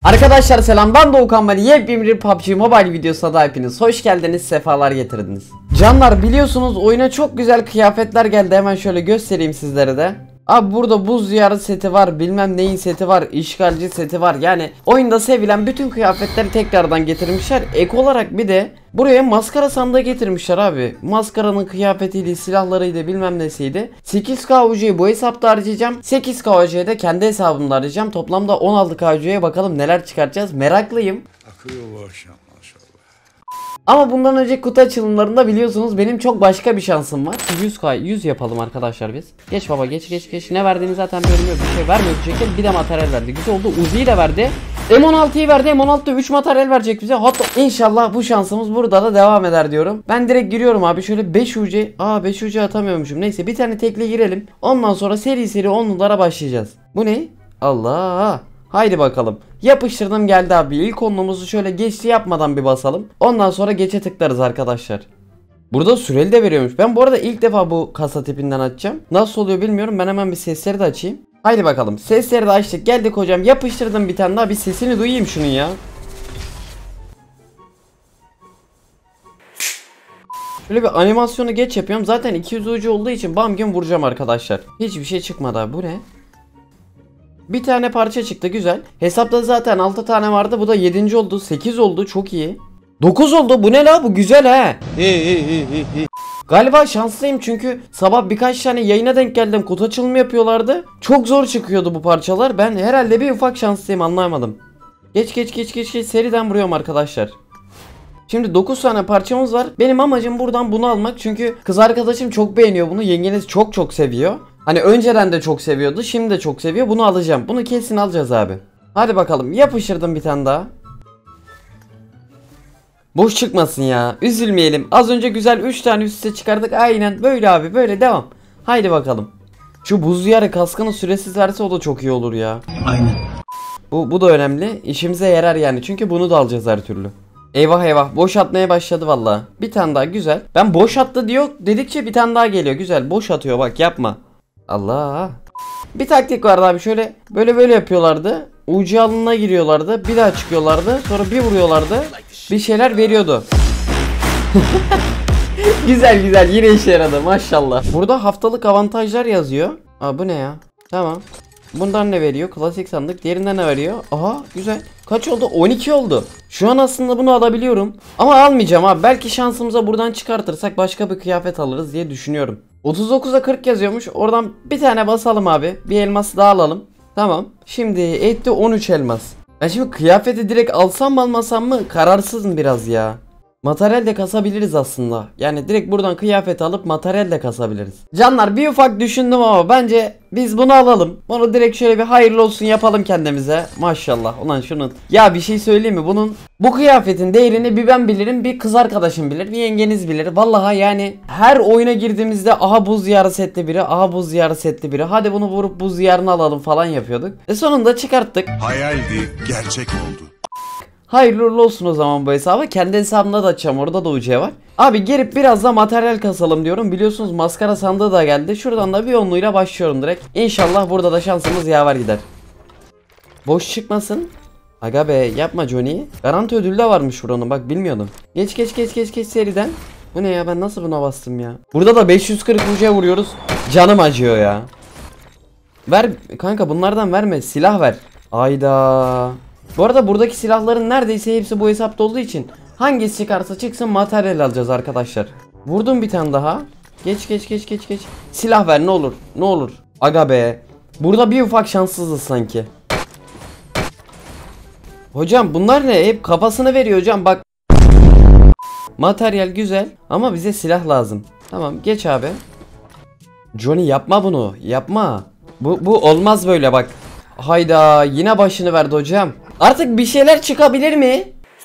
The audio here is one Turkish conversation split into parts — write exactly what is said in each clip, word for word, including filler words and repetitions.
Arkadaşlar selam, ben Doğukan. Beni yepyeni bir P U B G Mobile videosuna da hepiniz hoş geldiniz, sefalar getirdiniz. Canlar, biliyorsunuz oyuna çok güzel kıyafetler geldi, hemen şöyle göstereyim sizlere de. Abi burada buz diyarı seti var, bilmem neyin seti var, işgalci seti var. Yani oyunda sevilen bütün kıyafetleri tekrardan getirmişler. Ek olarak bir de buraya maskara sandığı getirmişler abi. Maskaranın kıyafetiydi, silahlarıydı, bilmem nesiydi. sekiz K U C'yi bu hesapta harcayacağım. sekiz K U C'yi de kendi hesabımda harcayacağım. Toplamda on altı K U C'ye bakalım neler çıkartacağız. Meraklıyım. Akıyor bu akşam maşallah. Ama bundan önce kutu açılımlarında biliyorsunuz benim çok başka bir şansım var. yüz K yüz yapalım arkadaşlar biz. Geç baba, geç geç geç. Ne verdiğini zaten bilmiyorum. Bir şey vermiyor diyecektim. Bir de materyal verdi. Güzel oldu. Uzi'yi de verdi. M on altıyı verdi. M on altıda üç materyal verecek bize. Hatta inşallah bu şansımız burada da devam eder diyorum. Ben direkt giriyorum abi. Şöyle beş U C. Aa beş U C atamıyormuşum. Neyse bir tane tekle girelim. Ondan sonra seri seri onlulara başlayacağız. Bu ne? Allah. Haydi bakalım. Yapıştırdım, geldi abi. İlk onluğumuzu şöyle geçti yapmadan bir basalım. Ondan sonra geçe tıklarız arkadaşlar. Burada süreli de veriyormuş. Ben bu arada ilk defa bu kasa tipinden açacağım. Nasıl oluyor bilmiyorum. Ben hemen bir sesleri de açayım. Haydi bakalım. Sesleri de açtık. Geldik hocam. Yapıştırdım bir tane daha. Bir sesini duyayım şunun ya. Şöyle bir animasyonu geç yapıyorum. Zaten iki yüz ucu olduğu için bam gün vuracağım arkadaşlar. Hiçbir şey çıkmadı abi. Bu ne? Bir tane parça çıktı, güzel. Hesapta zaten altı tane vardı. Bu da yedinci oldu. sekiz oldu. Çok iyi. dokuz oldu. Bu ne la? Bu güzel he. Galiba şanslıyım çünkü sabah birkaç tane yayına denk geldim. Kutu açılımı yapıyorlardı. Çok zor çıkıyordu bu parçalar. Ben herhalde bir ufak şanslıyım, anlayamadım. Geç geç geç geç geç. Seriden vuruyorum arkadaşlar. Şimdi dokuz tane parçamız var. Benim amacım buradan bunu almak. Çünkü kız arkadaşım çok beğeniyor bunu. Yengeniz çok çok seviyor. Hani önceden de çok seviyordu. Şimdi de çok seviyor. Bunu alacağım. Bunu kesin alacağız abi. Hadi bakalım. Yapıştırdım bir tane daha. Boş çıkmasın ya. Üzülmeyelim. Az önce güzel üç tane üst üste çıkardık. Aynen böyle abi. Böyle devam. Haydi bakalım. Şu buz diyarı kaskını süresiz verse o da çok iyi olur ya. Aynen. Bu, bu da önemli. İşimize yarar yani. Çünkü bunu da alacağız her türlü. Eyvah eyvah, boş atmaya başladı valla. Bir tane daha, güzel. Ben boş attı diyor dedikçe bir tane daha geliyor. Güzel, boş atıyor bak, yapma. Allah. Bir taktik vardı abi, şöyle böyle böyle yapıyorlardı. Ucu alnına giriyorlardı. Bir daha çıkıyorlardı. Sonra bir vuruyorlardı. Bir şeyler veriyordu. Güzel güzel, yine işe yaradı maşallah. Burada haftalık avantajlar yazıyor. Aa bu ne ya? Tamam. Bundan ne veriyor? Klasik sandık. Diğerinden ne veriyor? Aha güzel. Kaç oldu? on iki oldu. Şu an aslında bunu alabiliyorum. Ama almayacağım abi. Belki şansımıza buradan çıkartırsak başka bir kıyafet alırız diye düşünüyorum. otuz dokuza kırk yazıyormuş. Oradan bir tane basalım abi. Bir elması daha alalım. Tamam. Şimdi etti on üç elmas. Ben şimdi kıyafeti direkt alsam mı almasam mı? Kararsızım biraz ya. Materyal de kasabiliriz aslında. Yani direkt buradan kıyafet alıp materyal de kasabiliriz. Canlar, bir ufak düşündüm ama bence biz bunu alalım. Bunu direkt şöyle bir hayırlı olsun yapalım kendimize. Maşallah. Ulan şunun. Ya bir şey söyleyeyim mi? Bunun, bu kıyafetin değerini bir ben bilirim, bir kız arkadaşım bilir, bir yengeniz bilir. Vallahi yani her oyuna girdiğimizde aha buz diyarı setli biri, aha buz diyarı setli biri. Hadi bunu vurup buz diyarını alalım falan yapıyorduk. E sonunda çıkarttık. Hayaldi, gerçek oldu. Hayırlı uğurlu olsun o zaman bu hesabı. Kendi hesabımda da açacağım. Orada da U C var. Abi gelip biraz da materyal kasalım diyorum. Biliyorsunuz maskara sandığı da geldi. Şuradan da bir onluyla başlıyorum direkt. İnşallah burada da şansımız yaver gider. Boş çıkmasın. Aga be, yapma Johnny. Garanti ödülü de varmış buranın, bak bilmiyordum. Geç geç geç geç geç seriden. Bu ne ya, ben nasıl buna bastım ya. Burada da beş yüz kırk U C vuruyoruz. Canım acıyor ya. Ver kanka, bunlardan verme. Silah ver. Ayda. Bu arada buradaki silahların neredeyse hepsi bu hesapta olduğu için hangisi çıkarsa çıksın materyal alacağız arkadaşlar. Vurdum bir tane daha. Geç geç geç geç geç. Silah ver ne olur. Ne olur. Aga be. Burada bir ufak şanssızız sanki. Hocam bunlar ne? Hep kafasını veriyor hocam bak. Materyal güzel ama bize silah lazım. Tamam geç abi. Johnny yapma bunu. Yapma. Bu, bu olmaz böyle bak. Hayda, yine başını verdi hocam. Artık bir şeyler çıkabilir mi?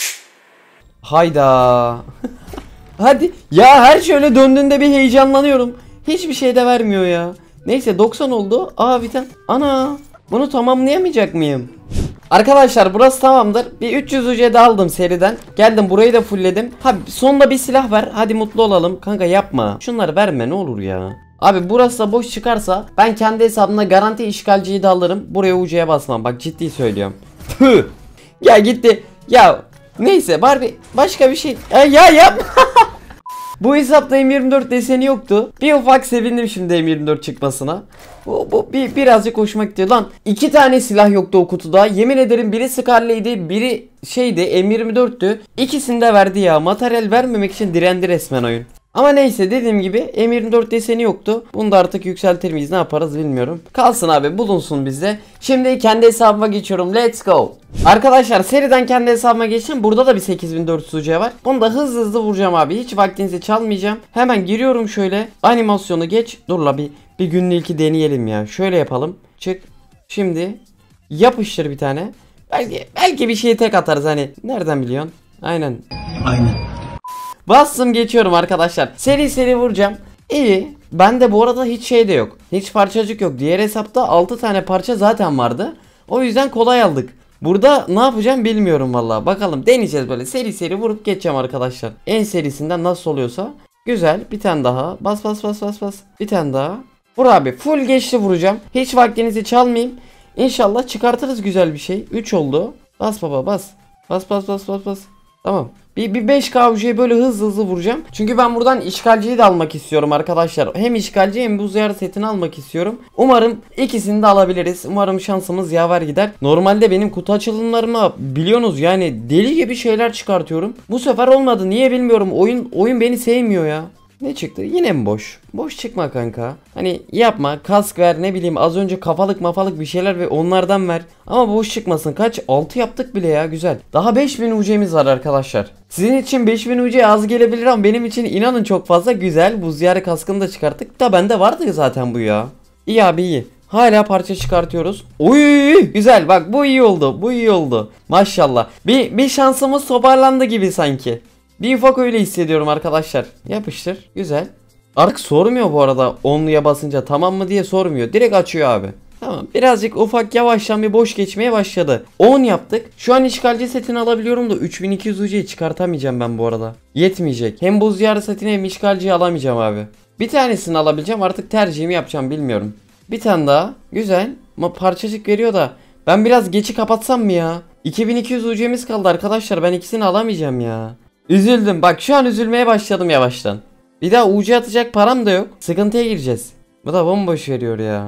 Hayda. Hadi. Ya her şöyle döndüğünde bir heyecanlanıyorum. Hiçbir şey de vermiyor ya. Neyse doksan oldu. Aa bir tane. Ana. Bunu tamamlayamayacak mıyım? Arkadaşlar burası tamamdır. Bir üç yüz U C de aldım seriden. Geldim burayı da fullledim. Ha sonunda bir silah ver. Hadi mutlu olalım. Kanka yapma. Şunları verme ne olur ya. Abi burası da boş çıkarsa ben kendi hesabımda garanti işgalciyi de alırım. Buraya U C'ye basmam. Bak ciddi söylüyorum. Püh. Ya gitti. Ya neyse Barbie başka bir şey. Ya, ya yap. Bu hesapta M yirmi dört deseni yoktu. Bir ufak sevindim şimdi M yirmi dört çıkmasına. Bu, bu bir, birazcık hoşuma gitti. Lan iki tane silah yoktu o kutuda. Yemin ederim biri Scarlet'ydi, biri şeydi M yirmi dörttü. İkisini de verdi ya. Materyal vermemek için direndi resmen oyun. Ama neyse dediğim gibi M yirmi dört deseni yoktu. Bunu da artık yükseltir miyiz, ne yaparız bilmiyorum. Kalsın abi, bulunsun bizde. Şimdi kendi hesabıma geçiyorum. Let's go. Arkadaşlar seriden kendi hesabıma geçtim. Burada da bir sekiz bin dört yüz U C var. Bunu da hızlı hızlı vuracağım abi. Hiç vaktinizi çalmayacağım. Hemen giriyorum şöyle. Animasyonu geç. Dur la bir, bir günün ilki deneyelim ya. Şöyle yapalım. Çık. Şimdi yapıştır bir tane. Belki, belki bir şeyi tek atarız hani. Nereden biliyorsun? Aynen. Aynen. Bastım geçiyorum arkadaşlar. Seri seri vuracağım. İyi. Bende bu arada hiç şey de yok. Hiç parçacık yok. Diğer hesapta altı tane parça zaten vardı. O yüzden kolay aldık. Burada ne yapacağım bilmiyorum vallahi. Bakalım, deneyeceğiz böyle. Seri seri vurup geçeceğim arkadaşlar. En serisinden nasıl oluyorsa. Güzel. Bir tane daha. Bas bas bas bas bas. Bir tane daha. Vur abi. Full geçti vuracağım. Hiç vaktinizi çalmayayım. İnşallah çıkartırız güzel bir şey. üç oldu. Bas baba bas. Bas bas bas bas bas. Tamam. Bir, bir beş K U C'yi böyle hızlı hızlı vuracağım. Çünkü ben buradan işgalciyi de almak istiyorum arkadaşlar. Hem işgalci hem buz diyarı setini almak istiyorum. Umarım ikisini de alabiliriz. Umarım şansımız yaver gider. Normalde benim kutu açılımlarıma biliyorsunuz yani deli gibi şeyler çıkartıyorum. Bu sefer olmadı. Niye bilmiyorum. Oyun oyun beni sevmiyor ya. Ne çıktı? Yine mi boş? Boş çıkma kanka. Hani yapma. Kask ver, ne bileyim az önce kafalık mafalık bir şeyler ve onlardan ver. Ama boş çıkmasın. Kaç? altı yaptık bile ya, güzel. Daha beş bin U C'miz var arkadaşlar. Sizin için beş bin U C az gelebilir ama benim için inanın çok fazla. Güzel. Buz diyarı kaskını da çıkarttık. Da bende vardı zaten bu ya. İyi abi iyi. Hala parça çıkartıyoruz. Uy güzel, bak bu iyi oldu. Bu iyi oldu. Maşallah. Bir, bir şansımız toparlandı gibi sanki. Bir ufak öyle hissediyorum arkadaşlar. Yapıştır. Güzel. Artık sormuyor bu arada onluya basınca tamam mı diye sormuyor. Direkt açıyor abi. Tamam. Birazcık ufak yavaştan bir boş geçmeye başladı. on yaptık. Şu an işgalci setini alabiliyorum da üç bin iki yüz U C'yi çıkartamayacağım ben bu arada. Yetmeyecek. Hem buz diyarı setini hem işgalciyi alamayacağım abi. Bir tanesini alabileceğim, artık tercihimi yapacağım bilmiyorum. Bir tane daha. Güzel. Ama parçacık veriyor da. Ben biraz geçi kapatsam mı ya? iki bin iki yüz U C'miz kaldı arkadaşlar. Ben ikisini alamayacağım ya. Üzüldüm. Bak şu an üzülmeye başladım yavaştan. Bir daha U C atacak param da yok. Sıkıntıya gireceğiz. Bu da bomboş veriyor ya.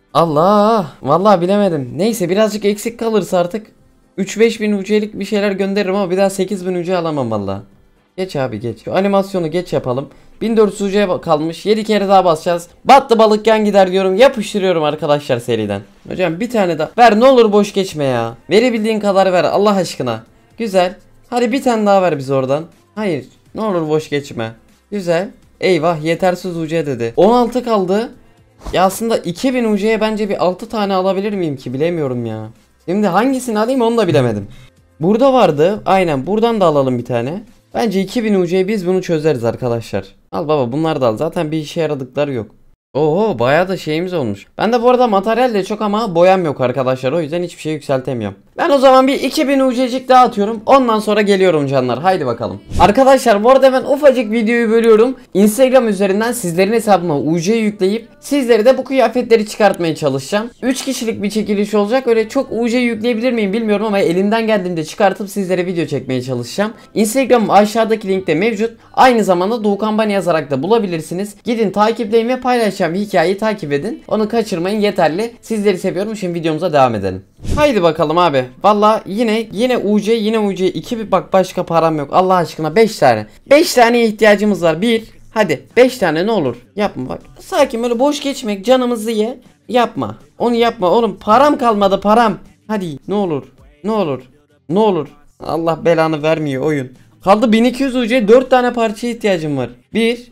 Allah. Vallahi bilemedim. Neyse birazcık eksik kalırsa artık üç beş bin U C'lik bir şeyler gönderirim ama bir daha sekiz bin U C alamam vallahi. Geç abi geç. Şu animasyonu geç yapalım. bin dört yüz U C kalmış. yedi kere daha basacağız. Battı balık yan gider diyorum. Yapıştırıyorum arkadaşlar seriden. Hocam bir tane daha. Ver ne olur, boş geçme ya. Verebildiğin kadar ver Allah aşkına. Güzel. Hadi bir tane daha ver bize oradan. Hayır. Ne olur boş geçme. Güzel. Eyvah yetersiz U C dedi. on altı kaldı. Ya aslında iki bin U C'ye bence bir altı tane alabilir miyim ki, bilemiyorum ya. Şimdi hangisini alayım onu da bilemedim. Burada vardı. Aynen buradan da alalım bir tane. Bence iki bin U C'ye biz bunu çözeriz arkadaşlar. Al baba bunları da al. Zaten bir işe yaradıkları yok. Oho bayağı da şeyimiz olmuş. Ben de bu arada materyal de çok ama boyam yok arkadaşlar. O yüzden hiçbir şey yükseltemiyorum. Ben o zaman bir iki bin U C'cik daha atıyorum. Ondan sonra geliyorum canlar. Haydi bakalım. Arkadaşlar bu arada ben ufacık videoyu bölüyorum. Instagram üzerinden sizlerin hesabıma U C yükleyip sizlere de bu kıyafetleri çıkartmaya çalışacağım. üç kişilik bir çekiliş olacak. Öyle çok U C yükleyebilir miyim bilmiyorum ama elimden geldiğinde çıkartıp sizlere video çekmeye çalışacağım. Instagram'ım aşağıdaki linkte mevcut. Aynı zamanda Doğukan Bani yazarak da bulabilirsiniz. Gidin takipleyin ve paylaşacağım hikayeyi takip edin. Onu kaçırmayın yeterli. Sizleri seviyorum. Şimdi videomuza devam edelim. Haydi bakalım abi. Valla yine yine U C yine U C iki bir bak başka param yok. Allah aşkına beş tane. beş taneye ihtiyacımız var. bir hadi beş tane ne olur. Yapma bak. Sakin böyle boş geçmek canımızı ye. Yapma. Onu yapma oğlum. Param kalmadı param. Hadi ne olur. Ne olur. Ne olur. Allah belanı vermiyor oyun. Kaldı bin iki yüz U C, dört tane parçaya ihtiyacım var. bir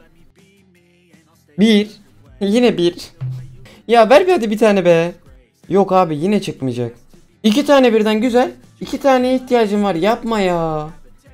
bir yine bir. Ya ver bir hadi bir tane be. Yok abi yine çıkmayacak. iki tane birden güzel. iki taneye ihtiyacım var. Yapma ya.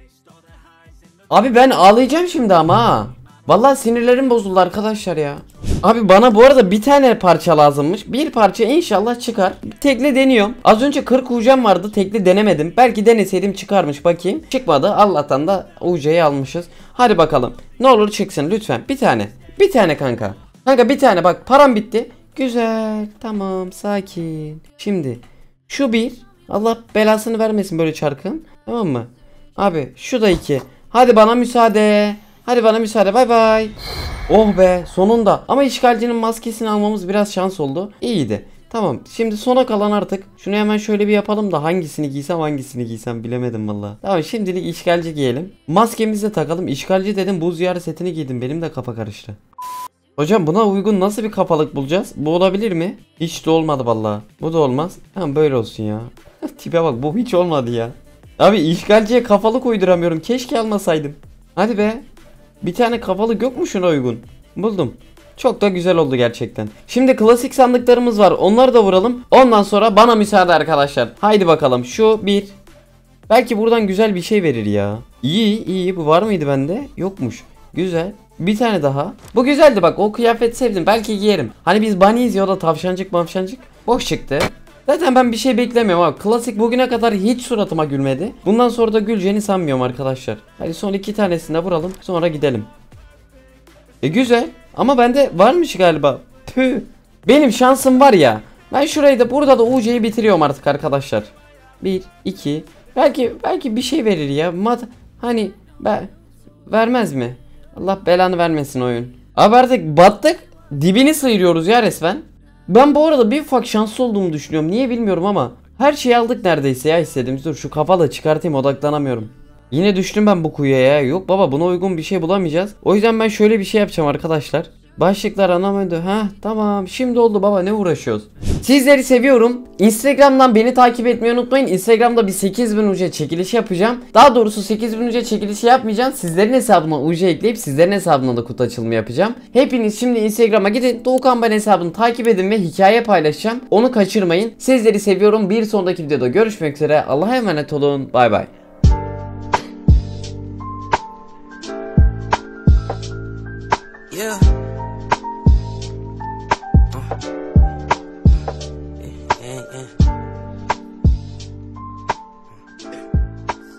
Abi ben ağlayacağım şimdi ama ha. Vallahi sinirlerim bozuldu arkadaşlar ya. Abi bana bu arada bir tane parça lazımmış. Bir parça inşallah çıkar. Tekli deniyorum. Az önce kırk U C'm vardı. Tekli denemedim. Belki deneseydim çıkarmış bakayım. Çıkmadı. Allah'tan da U C'yi almışız. Hadi bakalım. Ne olur çıksın lütfen. Bir tane. Bir tane kanka. Kanka bir tane bak param bitti. Güzel. Tamam sakin. Şimdi şu bir. Allah belasını vermesin böyle çarkın. Tamam mı? Abi şu da iki. Hadi bana müsaade. Hadi bana müsaade. Bay bay. Oh be sonunda. Ama işgalcinin maskesini almamız biraz şans oldu. İyiydi. Tamam şimdi sona kalan artık. Şunu hemen şöyle bir yapalım da hangisini giysem hangisini giysem bilemedim valla. Tamam şimdilik işgalci giyelim. Maskemizi de takalım. İşgalci dedim, buz diyarı setini giydim. Benim de kafa karıştı. Hocam buna uygun nasıl bir kafalık bulacağız? Bu olabilir mi? Hiç de olmadı valla. Bu da olmaz. Tamam böyle olsun ya. Tipe bak, bu hiç olmadı ya. Abi işgalciye kafalık uyduramıyorum. Keşke almasaydım. Hadi be. Bir tane kafalık yok mu şuna uygun? Buldum. Çok da güzel oldu gerçekten. Şimdi klasik sandıklarımız var. Onları da vuralım. Ondan sonra bana müsaade arkadaşlar. Haydi bakalım. Şu bir. Belki buradan güzel bir şey verir ya. İyi iyi. Bu var mıydı bende? Yokmuş. Güzel. Bir tane daha. Bu güzeldi bak. O kıyafeti sevdim. Belki giyerim. Hani biz bunny'iz ya, o da tavşancık mavşancık. Boş çıktı. Zaten ben bir şey beklemiyorum abi. Klasik bugüne kadar hiç suratıma gülmedi. Bundan sonra da güleceğini sanmıyorum arkadaşlar. Hadi son iki tanesini de vuralım. Sonra gidelim. E güzel. Ama bende varmış galiba. Tüh. Benim şansım var ya. Ben şurayı da burada da U C'yi bitiriyorum artık arkadaşlar. Bir, iki. Belki belki bir şey verir ya. Mat hani be vermez mi? Allah belanı vermesin oyun. Abi artık battık. Dibini sıyırıyoruz ya resmen. Ben bu arada bir ufak şanslı olduğumu düşünüyorum. Niye bilmiyorum ama her şeyi aldık neredeyse ya istediğimiz. Dur şu kafalı çıkartayım, odaklanamıyorum. Yine düştüm ben bu kuyuya ya. Yok baba, buna uygun bir şey bulamayacağız. O yüzden ben şöyle bir şey yapacağım arkadaşlar. Başlıklar anlamadı. Ha tamam şimdi oldu baba, ne uğraşıyoruz. Sizleri seviyorum. Instagram'dan beni takip etmeyi unutmayın. Instagram'da bir sekiz bin U C çekilişi yapacağım. Daha doğrusu sekiz bin U C çekilişi yapmayacağım. Sizlerin hesabına U C ekleyip sizlerin hesabına da kutu açılımı yapacağım. Hepiniz şimdi Instagram'a gidin. Doğukan Ben hesabını takip edin ve hikaye paylaşacağım. Onu kaçırmayın. Sizleri seviyorum. Bir sonraki videoda görüşmek üzere. Allah'a emanet olun. Bay bay. Yeah. Uh. Yeah, yeah, yeah.